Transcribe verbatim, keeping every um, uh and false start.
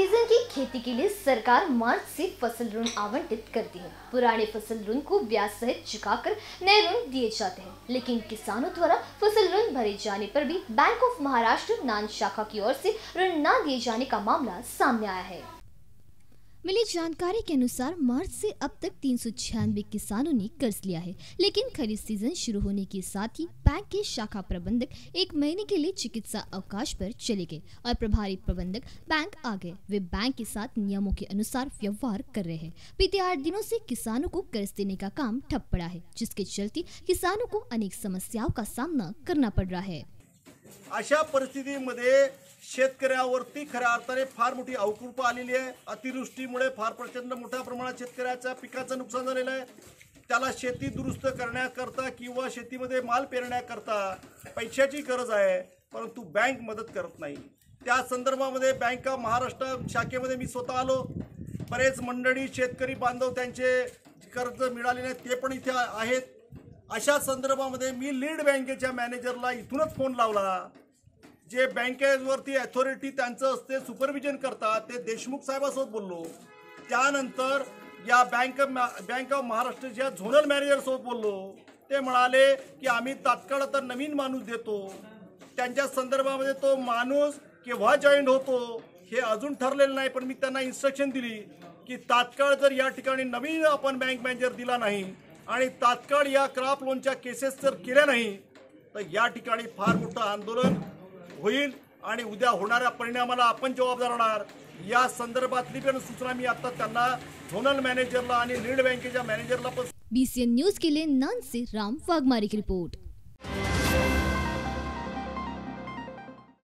Season की खेती के लिए सरकार मार्च से फसल ऋण आवंटित करती है। पुराने फसल ऋण को ब्याज सहित चुकाकर नए ऋण दिए जाते हैं, लेकिन किसानों द्वारा फसल ऋण भरे जाने पर भी बैंक ऑफ महाराष्ट्र नान शाखा की ओर से ऋण न दिए जाने का मामला सामने आया है। मिली जानकारी के अनुसार मार्च से अब तक तीन सौ छियानवे किसानों ने कर्ज लिया है, लेकिन खरीफ सीजन शुरू होने के साथ ही बैंक के शाखा प्रबंधक एक महीने के लिए चिकित्सा अवकाश पर चले गए और प्रभारी प्रबंधक बैंक आ गए। वे बैंक के साथ नियमों के अनुसार व्यवहार कर रहे हैं। बीते आठ दिनों से किसानों को कर्ज देने का काम ठप पड़ा है, जिसके चलते किसानों को अनेक समस्याओं का सामना करना पड़ रहा है। अशा परिस्थितीमध्ये शेतकऱ्यावरती खऱ्या अर्थाने फार मोठी अवकृपा आलेली आहे। अतिवृष्टीमुळे फार प्रचंड मोठ्या प्रमाणात शेतकऱ्याच्या पिकाचं नुकसान झालेलं आहे। त्याला शेती दुरुस्त करण्याकरता किंवा शेतीमध्ये माल पेरण्याकरता पैशाची गरज आहे, परंतु बँक मदत करत नाही। त्या संदर्भामध्ये बँक ऑफ महाराष्ट्र शाखेमध्ये मी स्वतः आलो। बरेच मंडळी शेतकरी बांधव त्यांचे कर्ज मिळाले नाही ते पण इथे आहेत। अशा संदर्भामध्ये मी लीड बँकेच्या मॅनेजरला इथूनच फोन लावला। जे बँकेवरती अथॉरिटी त्यांचं असते सुपरविजन करतात ते देशमुख साहेबांसोबत बोललो। त्यानंतर या बँक बँक ऑफ महाराष्ट्राच्या झोनल मॅनेजरसोबत बोललो। ते म्हणाले की आम्ही तात्काळ आता नवीन माणूस देतो। त्यांच्या संदर्भामध्ये तो माणूस केव्हा जॉईन होतो हे अजून ठरलेलं नाही, पण मी त्यांना इन्स्ट्रक्शन दिली की तात्काळ जर या ठिकाणी नवीन आपण बँक मॅनेजर दिला नाही आणि तात्काळ या क्रॉप लोनच्या केसेस जर केल्या नाही तर या ठिकाणी फार मोठं आंदोलन होईल आणि उद्या होणाऱ्या परिणामाला आपण जबाबदार राहणार। या संदर्भातली पण सूचना मी आता त्यांना झोनल मॅनेजरला आणि लीड बँकेच्या मॅनेजरला पण। बीसीएन न्यूज के लिए नान से राम वाघमारे की रिपोर्ट।